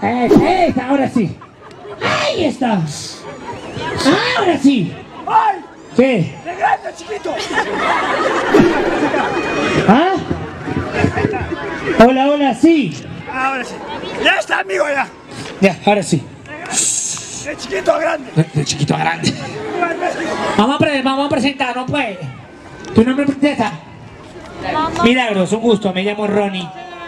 Ahora sí. Ahí está. Ahora sí. ¡Ay! ¿Qué? ¡De grande, chiquito! ¿Ah? Hola, sí. Ahora sí. Ya está, amigo, ya. Ya, ahora sí. De chiquito a grande. De chiquito a grande. Vamos a presentar, no puede. ¿Tu nombre, princesa? Milagros, un gusto, me llamo Ronnie.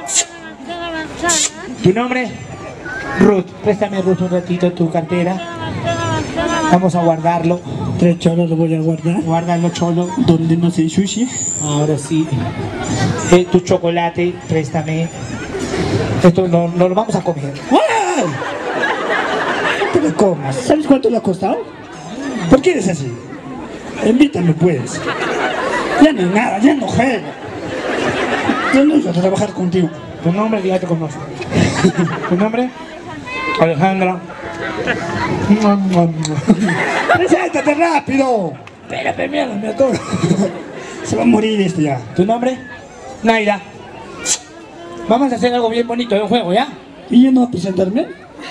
¿Tu nombre? Ruth. Préstame, Ruth, un ratito tu cartera. Vamos a guardarlo. 3 cholos lo voy a guardar. Guárdalo, cholo. Donde no se ensucie. Ahora sí. Tu chocolate, préstame. Esto no lo vamos a comer. ¡Ay! No te lo comas. ¿Sabes cuánto le ha costado? ¿Por qué eres así? Invítame, pues. Ya no hay nada, ya no juego. Yo no voy a trabajar contigo. Tu nombre, ya te conozco. ¿Tu nombre? Alejandra. ¡Preséntate rápido! Espérate, mierda, me atoro. Se va a morir este ya. ¿Tu nombre? Naira. Vamos a hacer algo bien bonito de un juego, ¿ya? ¿Y yo no voy a presentarme?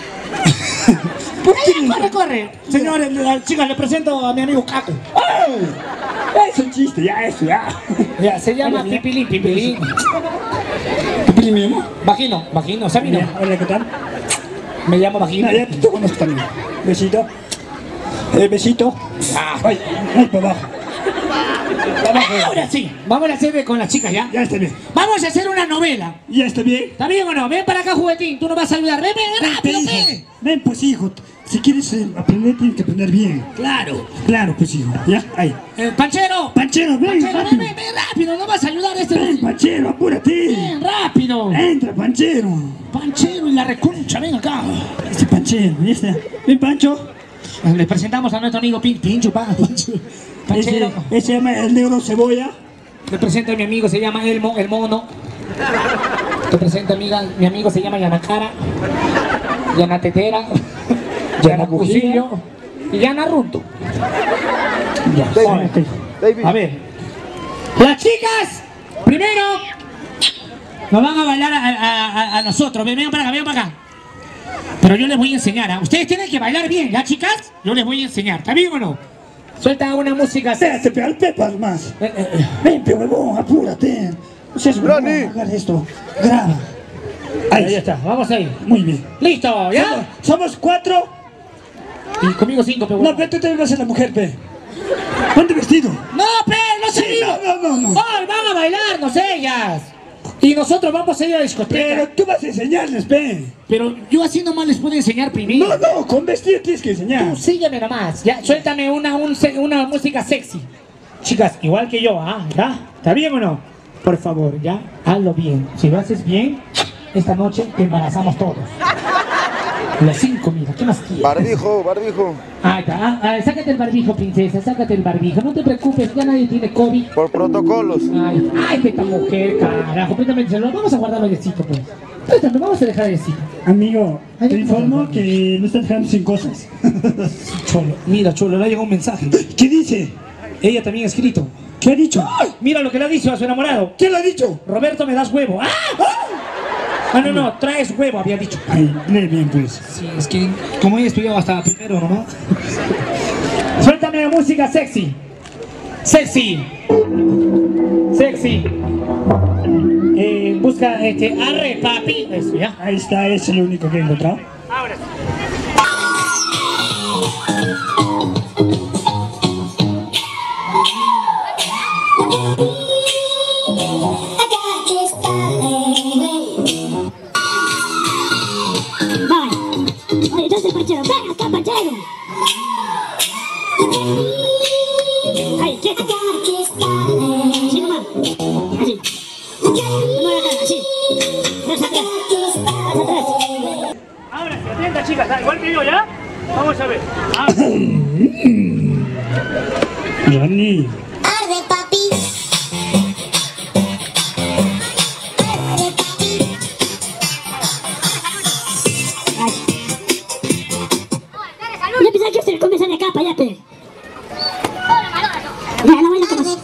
¿Por qué? Corre. Señores, chicas, le presento a mi amigo Caco. ¡Ay! Es un chiste, ya, eso, ya. Ya, se llama Pipilín. ¿Pipilín me llamo? Vagino, Sabino. Hola, ¿qué tal? Me llamo Vagino. Ya te conozco también. Besito. Besito. Ay, para abajo. Ahora sí, vamos a hacer con las chicas, ¿ya? Ya está bien. Vamos a hacer una novela. ¿Ya está bien? ¿Está bien o no? Ven para acá, juguetín, tú nos vas a ayudar. Ven rápido, hijo. ven. Ven, pues, hijo. Si quieres aprender, tienes que aprender bien. Claro. Claro, pues, hijo. Ya, ahí. Panchero. Panchero, ven, rápido. Ven rápido, no vas a ayudar a este. Ven, Panchero, apúrate. Ven, rápido. Entra, Panchero. Panchero y la reconcha, ven acá. Este Panchero, ya está. Ven, Pancho. Les presentamos a nuestro amigo Pincho, Panchero. Ese se llama el negro cebolla. Te presento a mi amigo, se llama Elmo, el mono. Te presento mi amigo se llama Yanacara, Yana Tetera, Yana Cusillo y Yana Runto. Ya, David. a ver, las chicas, primero nos van a bailar a nosotros. Vengan para acá. Pero yo les voy a enseñar, ¿eh? Ustedes tienen que bailar bien, ¿ya, chicas? Yo les voy a enseñar, ¿está bien o no? Suelta una música. Espérate, pe, al pepas más. Ven, pe, huevón, apúrate. No seas huevón, hagas esto. Graba. Ahí está, vamos ahí. Muy bien. ¿Listo? ¿Ya? Somos 4. Y conmigo 5, pe. No, pe, tú te vas a ser la mujer, pe. Ponte vestido. No, pe, no se Sí, no. Ay, van a bailarnos ellas. Y nosotros vamos a ir a la discoteca. Pero tú vas a enseñarles, pe. Pero yo así nomás les puedo enseñar primero. No, con vestido tienes que enseñar. Tú sígueme nomás, ya, suéltame una música sexy. Chicas, igual que yo, ¿ya? ¿Está bien o no? Por favor, ya, hazlo bien. Si lo haces bien, esta noche te embarazamos todos. Los 5, mira, ¿qué más quieres? Barbijo. Ahí está, sácate el barbijo, princesa, sácate el barbijo. No te preocupes, ya nadie tiene COVID. Por protocolos. Ay, esta mujer, carajo, préstame el celular. Vamos a guardarlo ayecito, pues. Préstame, vamos a dejar ayecito. Amigo, te informo que no estás dejando sin cosas. Cholo, mira, Cholo, le ha llegado un mensaje. ¿Qué dice? Ella también ha escrito. ¿Qué ha dicho? ¡Ay! Mira lo que le ha dicho a su enamorado. ¿Quién lo ha dicho? Roberto, me das huevo. No, traes huevo, había dicho. Ay, lee bien, pues. Sí, es que como ella estudió hasta primero, ¿no? Suéltame la música sexy. Sexy. Busca arre, papi. Eso, ya. Ahí está, ese es lo único que he encontrado. Ahora sí. Oye, entonces, Panchero, ven acá, Panchero. Ahí, quieto. Así nomás. Así. No me hagas así. Más atrás. Ahora sí, atenta, chicas, igual que yo, ¿ya? Vamos a ver. Johnny. Arde, papi. Ya pensaba que se le comienza de capa, ya, pe. Ya, la vaina como...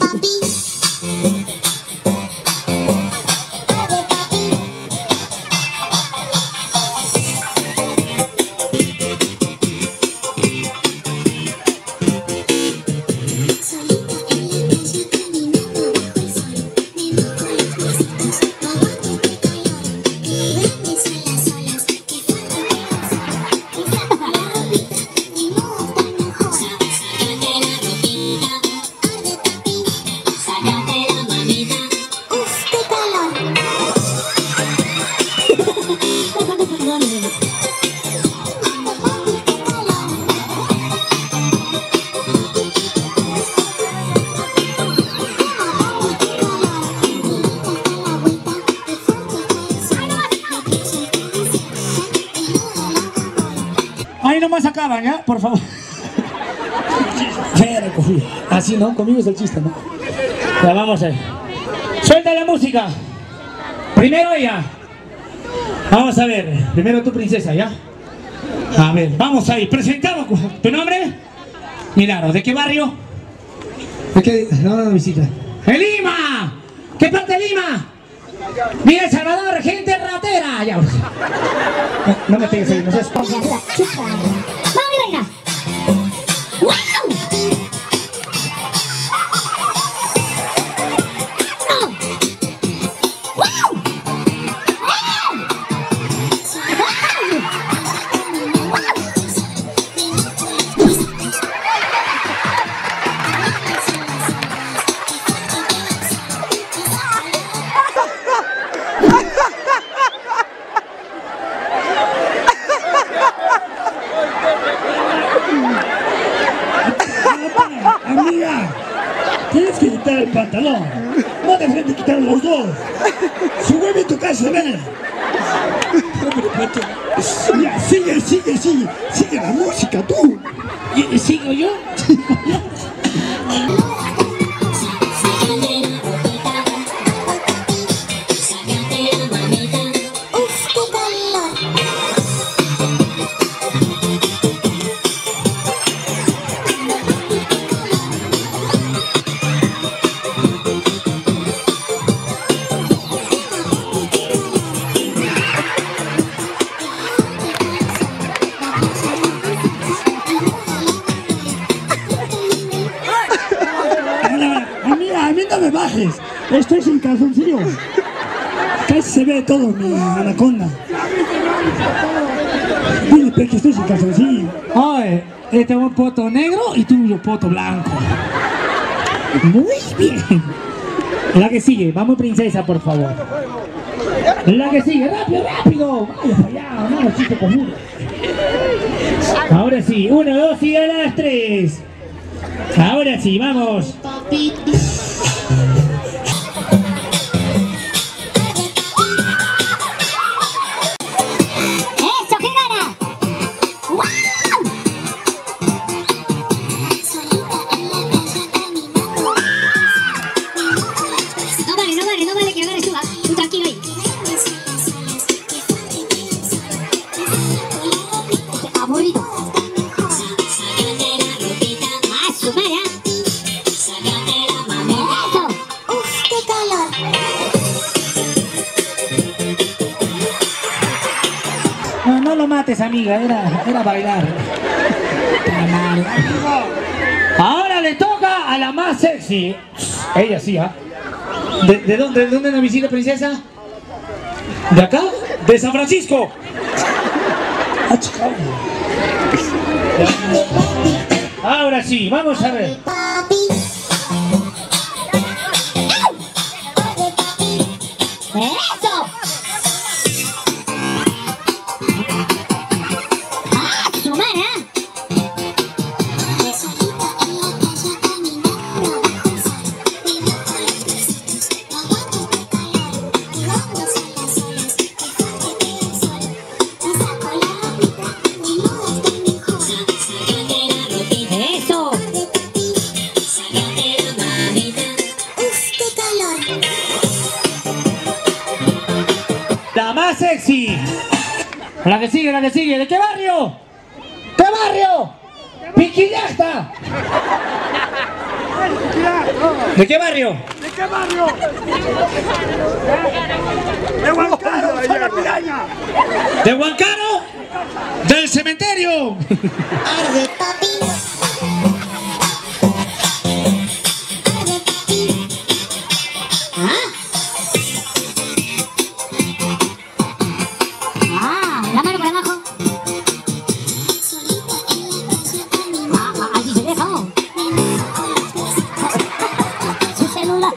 ahí nomás acaban, ¿ya? Por favor. Así, ¿no? Conmigo es el chiste, ¿no? Ya, vamos a ver. Suelta la música. Primero ella. Vamos a ver. Primero tu princesa, ¿ya? A ver, vamos ahí. Presentamos. ¿Tu nombre? Milagro. ¿De qué barrio? ¿De qué? No, visita. ¡De Lima! ¿Qué parte de Lima? Mira, El Salvador, gente ratera. Ya. No me pegues ahí, no seas... ¡Vamos, mi reina! ¡Wow! Amiga, tienes que quitar el pantalón. No te dejes de quitar los dos. Su huevo en tu casa, ven. Ya, sigue. Sigue la música, tú. ¿Y sigo yo? Amiga, a mí no me bajes. Estoy sin calzoncillo. Casi se ve todo mi anaconda. Dile, que estoy sin calzoncillo. Oye, este es un poto negro y tuyo poto blanco. Muy bien. La que sigue, vamos princesa, por favor. La que sigue, rápido. Vaya para allá, no, chiste conmigo. Ahora sí, 1, 2 y a las 3. Ahora sí, vamos. ¡Eso, qué gana! ¡Wow! No vale que agarres tú tranquilo ahí. Aburrido. ¡Ah, su madre! ¡Eso! ¡Uf, qué calor! No lo mates, amiga, era bailar. Ahora le toca a la más sexy. Ella sí, ¿ah? ¿De dónde es la visita, princesa? ¿De acá? ¡De San Francisco! Ahora sí, vamos a ver. ¡Eso! ¡Ah, su madre! ¡Eso! La más sexy. La que sigue. ¿De qué barrio? ¿Qué barrio? ¡Piquillasta! ¿De qué barrio? ¿De qué barrio? De Huancaro, soy la piraña. ¿De Huancaro? ¡Del cementerio! Arde, papi. La mano por abajo. Así se deja. Su celular.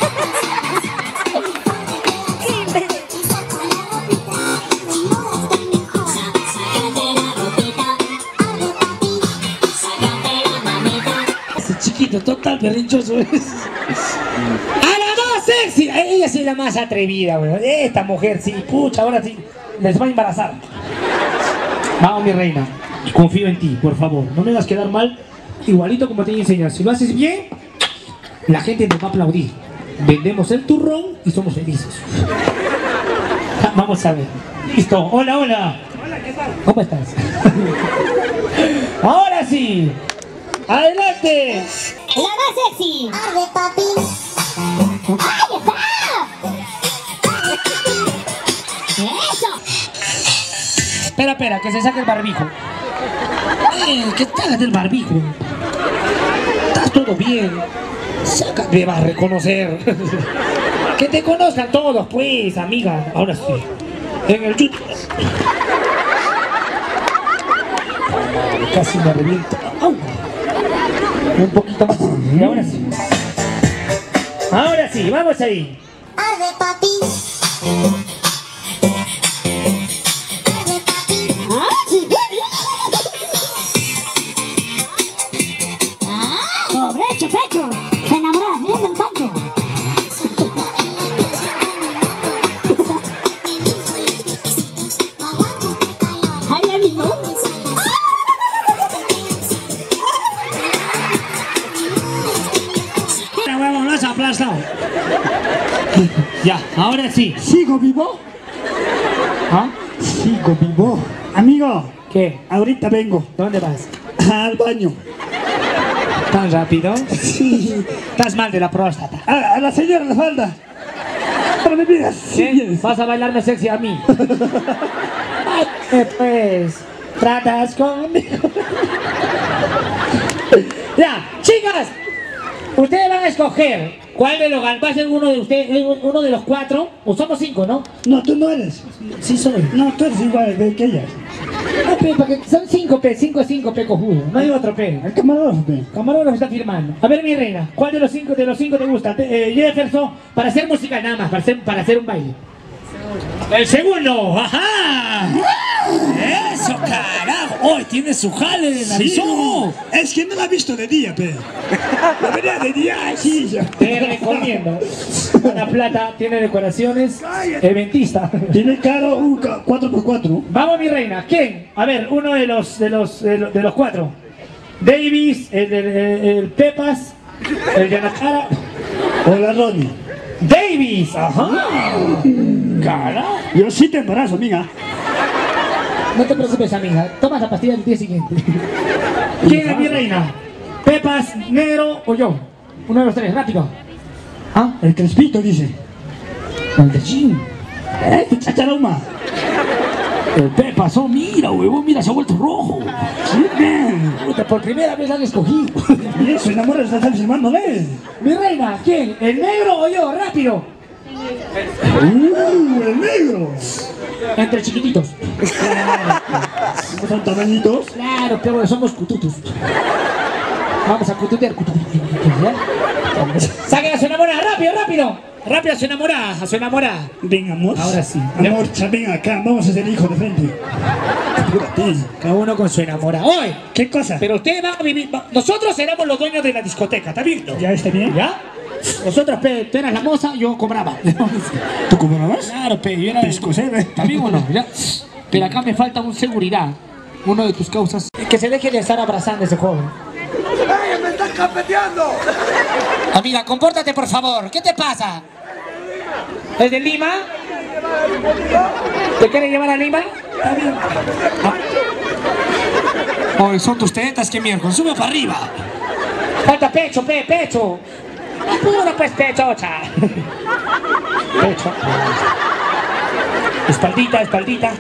Ese chiquito, total berrinchoso es. ¡A la más sexy! Ella sí es la más atrevida, güey. Esta mujer sí, pucha, ahora sí les va a embarazar. Vamos, mi reina. Confío en ti, por favor. No me hagas quedar mal, igualito como te enseñas. Si lo haces bien, la gente nos va a aplaudir. Vendemos el turrón y somos felices. Vamos a ver. Listo. Hola, hola. Hola, ¿qué tal? ¿Cómo estás? Ahora sí. Adelante. La más sexy. Arde, papi. ¡Ahí está! ¡Eso! Espera, que se saque el barbijo. Que sácate el barbijo. Estás todo bien. Sácate, me vas a reconocer. Que te conozcan todos, pues, amiga. Ahora sí. En el YouTube. Casi me reviento. ¡Au! Un poquito más. Y ahora sí. Ahora sí, vamos ahí. Arde, papi. ¡Ah! ¡Pecho, pecho! ¡Se enamora! ¡Miren el pancho! ¡Ay, amigo! Huevón, lo has aplastado. Ya, ahora sí. ¿Sigo vivo? ¿Ah? Sigo vivo. Amigo, ¿Qué? ahorita vengo ¿Dónde vas? al baño. ¿Tan rápido? Sí. Estás mal de la próstata. A la señora le falta. Para mi vida, sí. ¿Qué? ¿Vas a bailarme sexy a mí? Ay, pues, tratas conmigo. Ya, chicas, ustedes van a escoger cuál de los va a ser uno de ustedes, uno de los cuatro, o somos cinco, ¿no? No, tú no eres. Sí soy. No, tú eres igual que ellas. Ah, pe, porque son 5 P, 5 es 5 P cojudo, no hay otro P. El camarógrafo, pe. Camarógrafo está firmando. A ver, mi reina, ¿cuál de los cinco te gusta? Jefferson, para hacer música nada más, para hacer un baile. El segundo, ajá. Eso, carajo. Hoy tiene su jale de narizón. Es que no la he visto de día, pe. La vería de día, sí. Ya. Te recomiendo. La Plata tiene decoraciones. Eventista. Tiene caro un 4x4. Vamos, mi reina. ¿Quién? A ver, uno de los cuatro. Davis, el Pepas, el Yanakara. Hola, Ronnie. Davis, ajá. Carajo. Yo sí te embarazo, amiga. No te preocupes, amiga. Toma la pastilla el día siguiente. ¿Quién es mi reina? ¿Pepas, Negro o yo? Uno de los tres, rápido. Ah, el Crespito dice. El de Jim. Chacharoma. El Pepas, oh, mira, huevón, mira, se ha vuelto rojo. Sí, man. Puta, por primera vez la han escogido. Y eso, enamora, estás filmándole. Mi reina, ¿quién? ¿El negro o yo? Rápido. El negro. Entre chiquititos. ¿No son tamañitos? Claro, pero somos cututus. Vamos a cututear, ¿ya? Saquen a su enamorada, rápido, rápido. Rápido a su enamorada, Ven, amor. Ahora sí. Amor, ven acá, vamos a ser hijos de frente. Apúrate. Cada uno con su enamorada. ¡Oye! ¿Qué cosa? Pero ustedes van a vivir. Nosotros éramos los dueños de la discoteca, ¿está bien? ¿Ya está bien? ¿Ya? Nosotros, pe, tú eras la moza, yo cobraba. ¿Tú cobrabas? Claro, pe, yo era Pescosebe. ¿Está bien o no? ¿Ya? Pero acá me falta un seguridad. Uno de tus causas. Que se deje de estar abrazando a ese joven. ¡Ay, me estás campeteando! Amiga, compórtate por favor. ¿Qué te pasa? ¿Es de Lima? ¿Te quiere llevar a Lima? Está bien. Hoy son tus tetas, qué miércoles. Sube para arriba. Falta pecho, pecho. Puro pues pechocha. Pecho. Espaldita. Espaldita.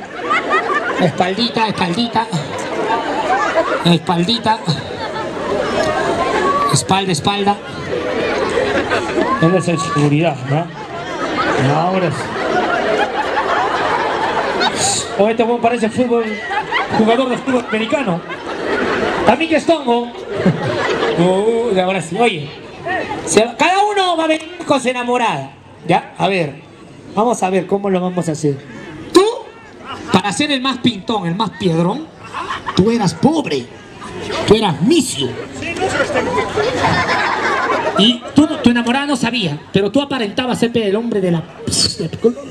Espalda. Él es el seguridad, ¿no? Ahora sí. O este buen parece jugador de fútbol americano. También que es tongo. Ahora sí, oye. Cada uno va a venir con su enamorada. ¿Ya? A ver. Vamos a ver cómo lo vamos a hacer. Tú, para ser el más pintón, el más piedrón, tú eras pobre. Tú eras misio. Y tu enamorada no sabía, pero tú aparentabas ser el hombre de la...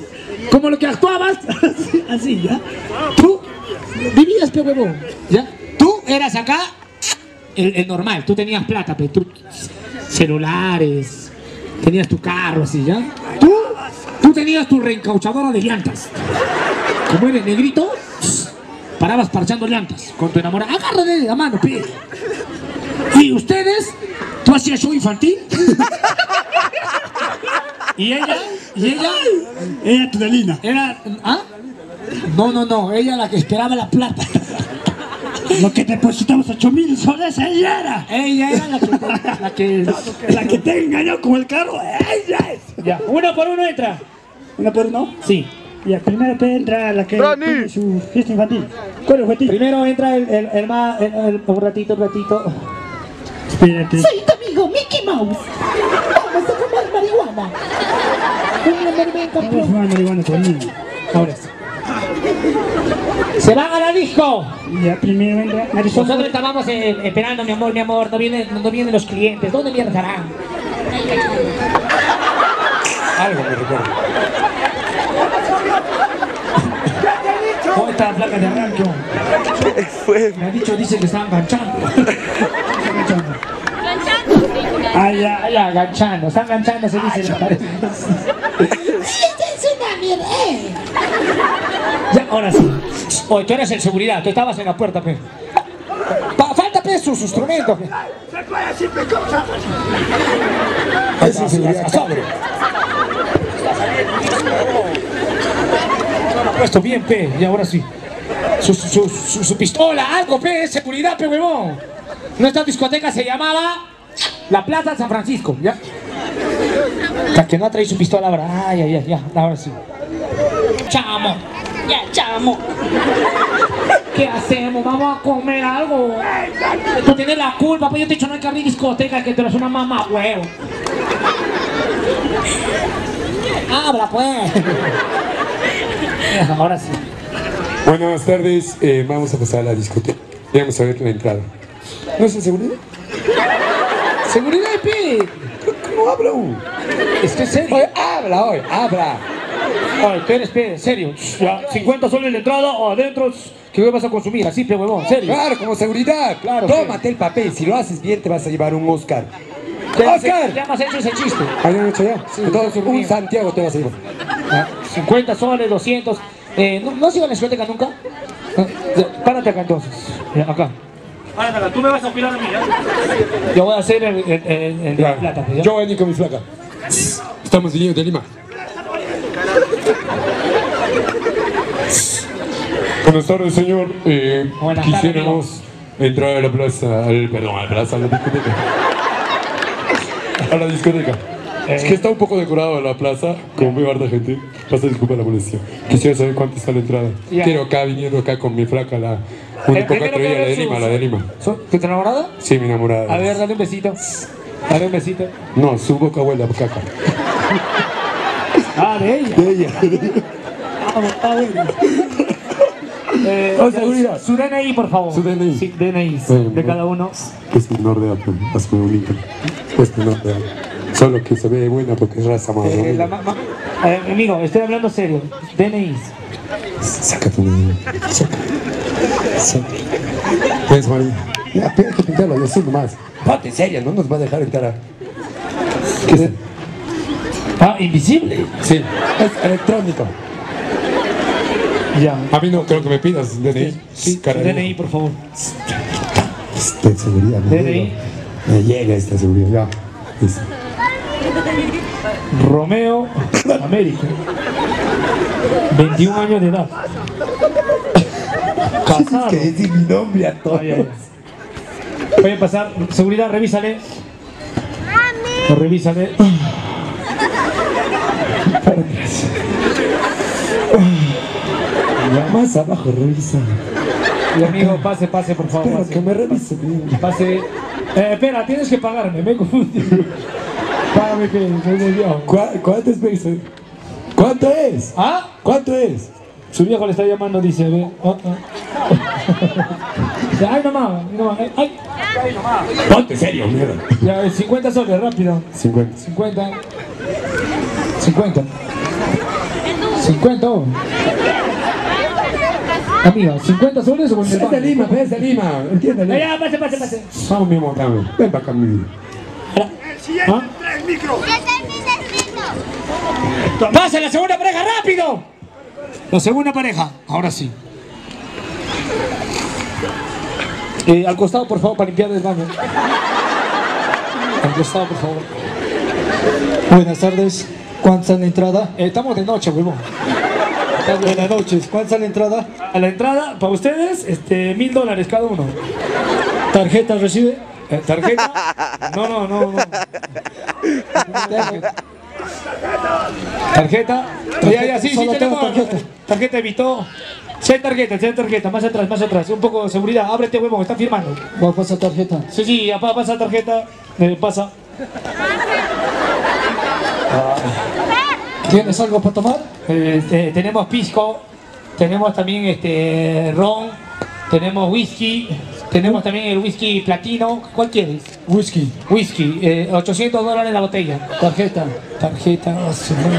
Como lo que actuabas, así, ¿ya? Tú vivías, pe huevón, ¿ya? eras acá el normal, tú tenías plata, pero tú celulares, tenías tu carro así, ¿ya? Tú tenías tu reencauchadora de llantas. Como eres negrito, parabas parchando llantas con tu enamorada. Agárrale de la mano, pe. Y ustedes, tú hacías show infantil. Y ella, Ella Tudalina. era, ¿ah? No, ella la que esperaba la plata. Lo que depositamos 8,000 soles, ella era. Ella era La que te engañó con el carro, ella es. Ya, uno por uno entra. ¿Una por uno? Sí. Ya, primero te entra la que Rani. tiene su fiesta infantil. ¿Cuál es el Primero entra el más, un ratito. Espérate. Soy tu amigo Mickey Mouse. Vamos a fumar marihuana. Vamos a fumar marihuana conmigo. Ahora sí. Se van a la disco. Ya, primero entra Marisol. Nosotros estábamos esperando, mi amor, no vienen los clientes. ¿Dónde mierda estarán? Algo me recuerda. ¿Cómo está la placa de arranque? Fue. Me han dicho, dice que están ganchando. Ah, ya. Ya, ganchando, están ganchando, se dice. Esta es una mierda. Ya, ahora sí. Oye, tú eres el seguridad, tú estabas en la puerta, pe. Falta, pe, sus instrumentos, pe. Eso es seguridad, cabrón. Puesto bien, pe, y ahora sí. Su pistola, algo, pe, es seguridad, pe, huevón. Nuestra discoteca se llamaba La Plaza San Francisco, ¿ya? La que no ha traído su pistola ahora. Ya, ahora sí. Chamo. Ya, chamo. ¿Qué hacemos? Vamos a comer algo. Tú tienes la culpa, pues yo te he dicho no hay que abrir discoteca, que tú eres una mamá huevo. Habla, pues. Ahora sí. Buenas tardes, vamos a pasar a la discoteca. Vamos a ver la entrada. ¿No es en seguridad? Seguridad, pe. ¿Cómo habla uno? Es que es serio. Oye, habla. Ay, espere, serio. Ya, 50 soles la entrada o adentro. ¿Qué vas a consumir? Así, pe, huevón, serio. Claro, como seguridad. Claro, Tómate el papel. Si lo haces bien, te vas a llevar un Oscar. Ya ¡Oscar! hemos hecho ese chiste. ¿Habían hecho ya? Sí, Entonces, sí, un bien. Santiago te vas a llevar. 50 soles, 200. ¿No has ido a la discoteca nunca? Párate acá entonces. Acá. Párate acá. Tú me vas a opinar a mí, ¿ya? Yo voy a hacer el de la plata. ¿Ya? Yo voy con mi flaca. Estamos viniendo de Lima. Buenas tardes, señor. Buenas tardes, Quisiéramos entrar a la plaza, a la discoteca. A la discoteca. Es que está un poco decorado la plaza, como veo harta gente. Pasa, disculpa la molestia. Quisiera saber cuánto está la entrada. Ya. Quiero acá, viniendo acá con mi flaca, la única Primero otro día, que la de ver Lima, su- la de Lima. ¿Tu enamorada? Sí, mi enamorada. A ver, dale un besito. Dale un besito. No, su boca huele a caca. Ah, de ella. De ella. Seguridad. Su DNI, por favor. Su DNI. Sí, DNI Bueno, de cada uno. Es menor de edad, hazme bonita. Es menor de edad. Solo que se ve buena porque es raza más. Amigo, estoy hablando serio. DNI. Saca tu DNI. Saca. Pues, María. Ya, pero hay que pintarlo, yo soy nomás. Ponte seria, no nos va a dejar entrar a... ¿Qué es? Ah, invisible. Sí, es electrónico. Ya. A mí no creo que me pidas DNI. Sí, Caray. DNI, por favor. De seguridad, ¿no? DNI. Me llega esta seguridad. Es- Romeo América. 21 años de edad. Casado. Tienes que decir mi nombre a todos. Ay. Voy a pasar. Seguridad, revísale. Revísale. Más abajo, revisa. Y amigo, pase, por favor. Espera, Pase. que me revise. Pase. Espera, tienes que pagarme, me confundí. Págame que soy desviado. ¿Cuánto es peso? ¿Cuánto es? ¿Ah? ¿Cuánto es? Su viejo le está llamando, dice, ve. Ay, nomás, ay. Ponte serio, mierda. Ya, 50 soles, rápido. 50. 50. 50. 50. Amigo, 50 soles o con el Es de banco. Lima, es de Lima. Entiéndele. Ya, pase, pase, pase. Vamos, mi amor, dame. Ven para acá, mi vida. El siguiente, ¿Ah? trae el micro. ¡Pasa la segunda pareja, rápido! La segunda pareja, ahora sí. Al costado, por favor, para limpiar el baño. Al costado, por favor. Buenas tardes. ¿Cuánto sale la entrada? Estamos de noche, huevón. Buenas noches. ¿Cuánto sale la entrada? A la entrada, para ustedes, $1000 cada uno. ¿Tarjeta recibe? ¿Tarjeta? No. ¿Tarjeta? Ya, sí, Solo tengo tenemos tarjeta. Tarjeta evitó. Sí, tarjeta, más atrás, un poco de seguridad. Ábrete, huevón, está firmando. ¿Cuál pasa tarjeta? Sí, ya pasa tarjeta, pasa. ¿Tienes algo para tomar? Tenemos pisco, tenemos también ron, tenemos whisky, tenemos también el whisky platino. ¿Cuál quieres? Whisky. Whisky, $800 la botella. Tarjeta. Tarjeta.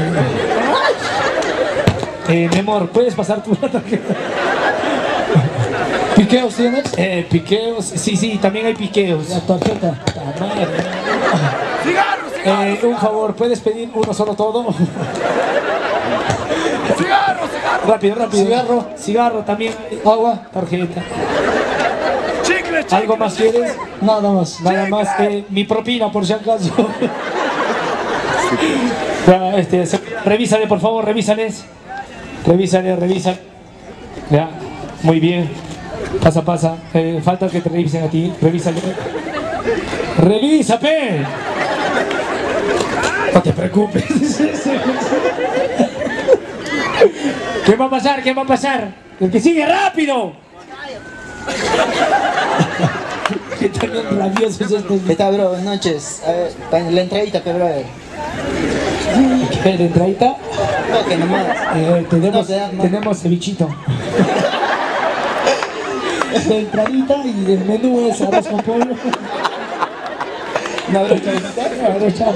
Mi amor, ¿puedes pasar tu tarjeta? ¿Piqueos tienes? Piqueos, sí, también hay piqueos. La tarjeta. Ah, madre. Cigarro. Un favor, ¿puedes pedir uno solo todo? Cigarro. Rápido. Cigarro también. Agua. Tarjeta. Chicle. ¿Algo más quieres? Nada más. Nada más. Mi propina, por si acaso. Ya, revísale, por favor, revísales. Revísale. Ya, muy bien. Pasa. Falta que te revisen a ti. Revísale. ¡Revísate! No te preocupes. ¿Qué va a pasar? El que sigue, rápido. ¿Qué tan rabioso es este? ¿Qué tal, bro? Buenas noches. A ver, la entradita, que brother. ¿Qué, la entradita? No, que nomás. Tenemos cevichito. La entradita y el menú es arroz con pollo. ¿Una brocha?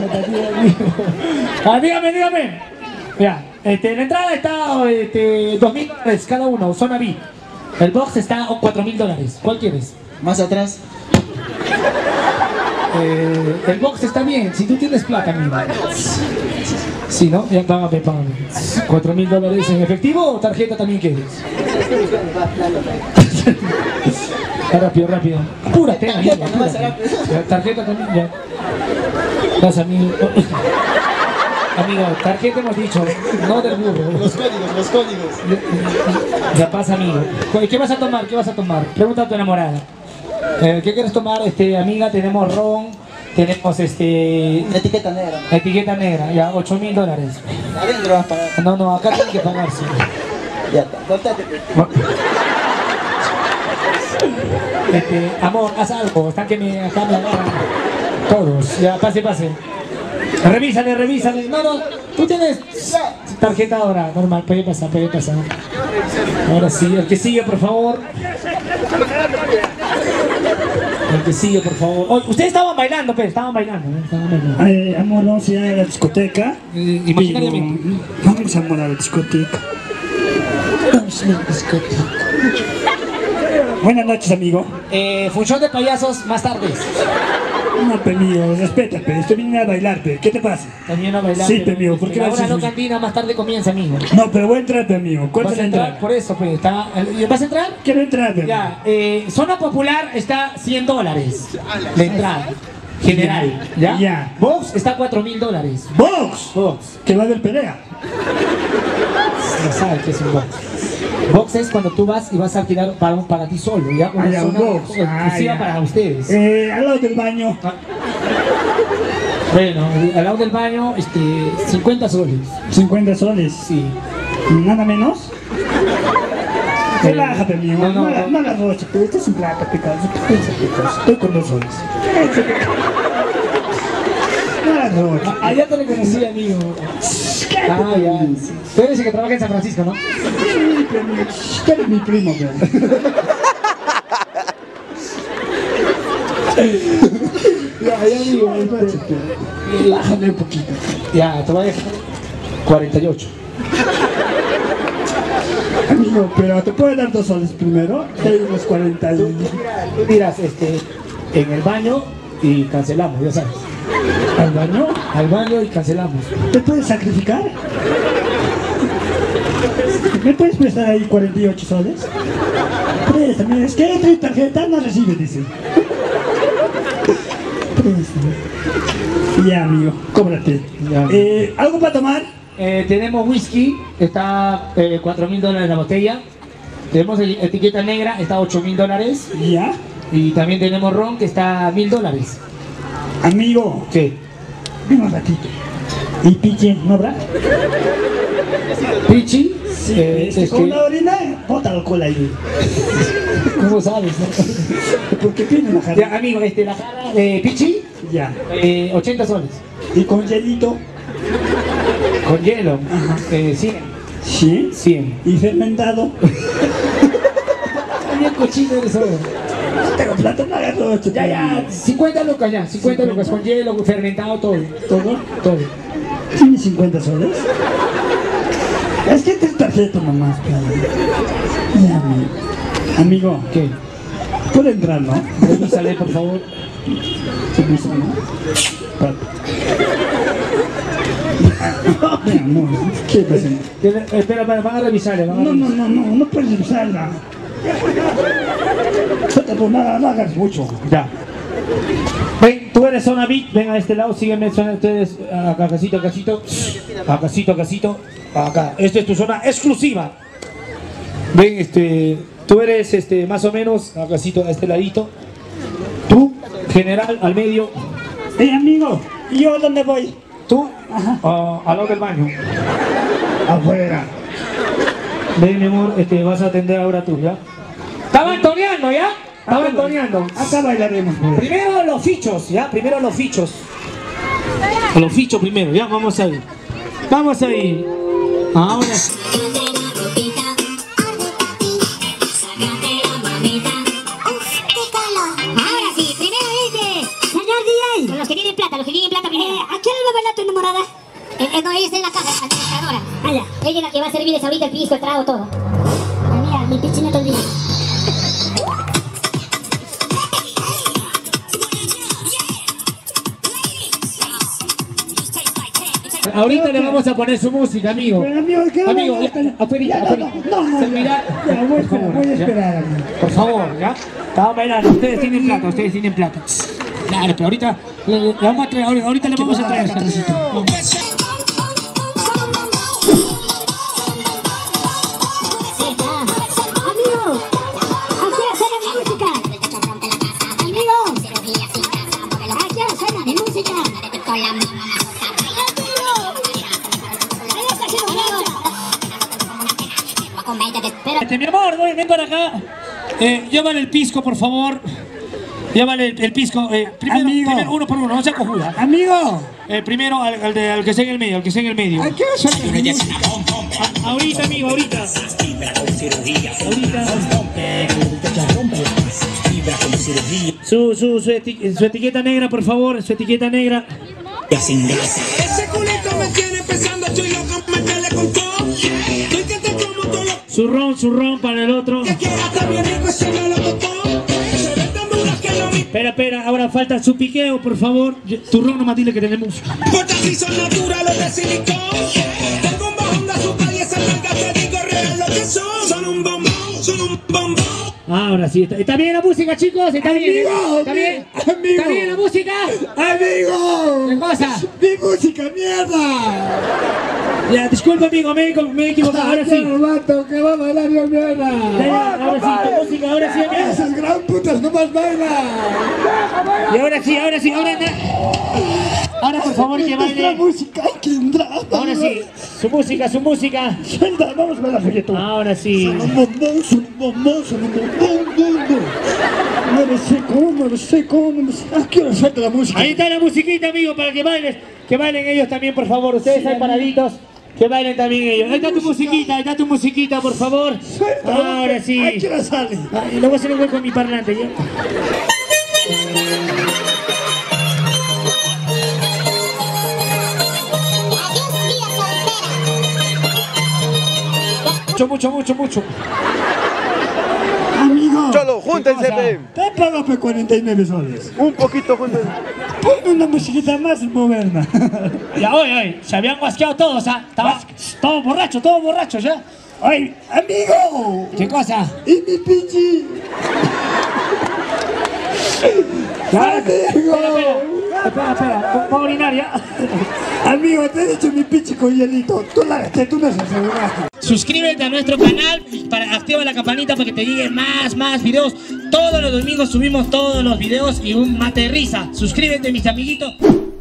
Dígame. Ya, la entrada está $2000 cada uno, zona VIP. El box está $4000. ¿Cuál quieres? Más atrás. El box está bien, si tú tienes plata, amigo. Sí, ¿no? Ya, págame. $4000 en efectivo o tarjeta también quieres. Rápido. Apúrate, amigo. Tarjeta también, ya. Vas, amigo. Amigo, tarjeta hemos dicho, no del burro. Los códigos. Ya pasa, amigo. ¿Qué vas a tomar? Pregunta a tu enamorada. ¿Qué quieres tomar, amiga? Tenemos ron, tenemos Etiqueta negra. etiqueta negra, ya, $8000. Adentro vas a pagar. No, acá tiene que pagarse. Ya está. Contate. Amor, haz algo, están que acá me agarran todos. Ya, pase. Revísale. No, tú tienes tarjeta ahora, normal, puede pasar. Ahora sí, el que sigue, por favor. Oh, ustedes estaban bailando, pues, estaban bailando. Amor, vamos a ir a la discoteca. Imaginariamente. Vamos, amor, a la discoteca. Buenas noches, amigo. Función de payasos más tarde. No, amigo, respétate, estoy viniendo a bailarte. ¿Qué te pasa? También a bailar. Sí, amigo, ¿por qué la vas a hora no decir? cantina más tarde comienza, amigo. No, pero voy a entrar, amigo. ¿Cuánto ¿Vas es a la entrar? entrada? Por eso, pues, ¿vas a entrar? Quiero entrar, amigo. Ya, zona popular está $100 la entrada general, ¿ya? Ya. Box está $4000. ¡Box! Que va del pelea. No sabes qué es un box. Box es cuando tú vas y vas a alquilar para ti solo, ¿ya? Una ya, un zona box. exclusiva Ya. para ustedes. Al lado del baño. Bueno, al lado del baño, 50 soles. 50 soles. Sí. ¿Nada menos? Relájate, amigo. No. No la rocha, pero esto es un plato, pecado. Estoy con 2 soles. No la rocha. Ya te reconocí, amigo. Ah, ya. Tú eres el que trabaja en San Francisco, ¿no? Sí, pero tú eres mi primo, pero. Ya, amigo. Relájame un poquito. Ya, te voy a dejar 48. Amigo, pero ¿te puedo dar 2 soles primero? Hay unos 40 y... Tú miras en el baño y cancelamos, ya sabes. ¿Al baño? Al baño y cancelamos. ¿Te puedes sacrificar? ¿Me puedes prestar ahí 48 soles? Préstame, es que tu tarjeta no recibe, dice. Préstame. Ya, amigo, cóbrate. Ya. ¿Algo para tomar? Tenemos whisky, está $4.000 la botella. Tenemos etiqueta negra, está $8.000. Ya. Y también tenemos ron, que está $1.000. Amigo, ¿Qué? ven un ratito. ¿Y piche, no habrá? ¿Pichi? Sí, con la orina, bota alcohol ahí. ¿Cómo sabes? Porque tiene la jarra. Ya, amigo, la jarra de Pichi, Ya. 80 soles. ¿Y con hielito? Con hielo, 100. Sí. 100. ¿Y fermentado? Bien cochino eres solo. Tengo plata, no hagas 8. Ya, 50 lucas ya, 50 lucas con hielo, fermentado, todo. ¿Todo? Todo. ¿Tiene 50 soles? Es que te tarjeta nomás, pero... Ya, amigo. Amigo, ¿Qué? puede entrar, ¿no? Revísale, por favor. Permiso, ¿no? Mi amor, ¿qué pasa? Espera, van a revisarle, van a No, no, revisar. no puedes revisarla. Pues nada, no hagas mucho. Ya. Ven, tú eres zona VIP, ven a este lado, sígueme, zona ustedes, acá, casito, acá. Esta es tu zona exclusiva. Ven, tú eres, más o menos, acá, a este ladito. Tú, general, al medio. Amigo, ¿y yo dónde voy? Tú, al lado del baño. Afuera. Ven, mi amor, vas a atender ahora tú, ¿ya? Estaba entoneando, ¿ya? Estaba entoneando. Acá bailaremos, pues. Primero los fichos, ¿ya? Primero los fichos. Los fichos primero, ¿ya? Vamos ahí. Vamos ahí. Ahora. Ahora sí, primero señor DJ. Los que tienen plata primero. ¿A quién le va a bailar tu enamorada? No, ella está en la casa, administradora. Ella es la que va a servirles ahorita el pisco, el trago, todo. Mira, mi pichi no te olvides. Ahorita le vamos a poner su música, amigo. Pero, amigo, ¿qué Amigo, vamos a hacer? afuerita. No, Servirá. ya, voy a Por favor, esperar, voy a ¿ya? esperar, amigo. Por favor, ¿ya? Estamos bailando. Ustedes tienen plata. Claro, pero ahorita le vamos a traer, ahorita le vamos a traer. Amigo, aquí suena mi música. Amigo, aquí suena mi música. Mi amor, ven para acá. Llévale el pisco, por favor. Llévale el pisco. Primero, uno por uno, no sea cojuda. Amigo, Primero al que esté en el medio, ¿a qué hora suena mi música? Ahorita, amigo, ahorita. Su etiqueta negra, por favor, su etiqueta negra. Ese culito me tiene pensando, estoy loco, métele con todo. Estoy que te como todo lo Su ron para el otro. que quieras, está bien rico ese melocotón. Se ve tan dura que no me Espera, ahora falta su piqueo, por favor. Tu ron nomás dile que tenemos. importa si son naturales de silicón. Tengo un bajón de azúcar y esas nalgas te digo real lo que son. Son un bombón. Ahora sí, está bien la música, chicos, está bien. Amigo, ¿Está bien? amigo. ¿Está bien la música? ¡Amigo! ¿Qué cosa? ¡Mi música, mierda! Ya, disculpa, amigo, me he equivocado, ahora sí. Mato, que va a bailar yo, mierda! Ya, ahora sí, tu música, ahora sí, amigo. Esas gran putas no más bailan. Y ahora sí, ahora por favor que Nuestra baile. música hay que entrar. Ahora sí, su música. Suelta, vamos a bailar folleto. Ahora sí. Son un bombón, son un bombón, son un bombón. No lo sé cómo. ¿A qué hora suelta la música? Ahí está la musiquita, amigo, para que bailen ellos también, por favor. Ustedes ahí paraditos, que bailen también ellos. Ahí está tu musiquita, por favor. Suelta, Ahora sí. ¿a qué hora sale? Y luego se le voy con mi parlante, ¿ya? Adiós, vida soltera. Mucho. Amigo. Cholo, júntense, pe. Te pago por 49 soles. Un poquito, júntense. Ponme una musiquita más moderna. Ya, oye, se habían guasqueado todos, ¿ah? Estabas todo borracho ya. Ay, amigo. ¿Qué cosa? Y mi pichi. Amigo. Espera, ¿puedo orinar ya? Amigo, te he dicho mi pichi con hielito. Tú no se aseguraste. Suscríbete a nuestro canal, activa la campanita para que te lleguen más videos. Todos los domingos subimos todos los videos y un mate de risa. Suscríbete, mis amiguitos.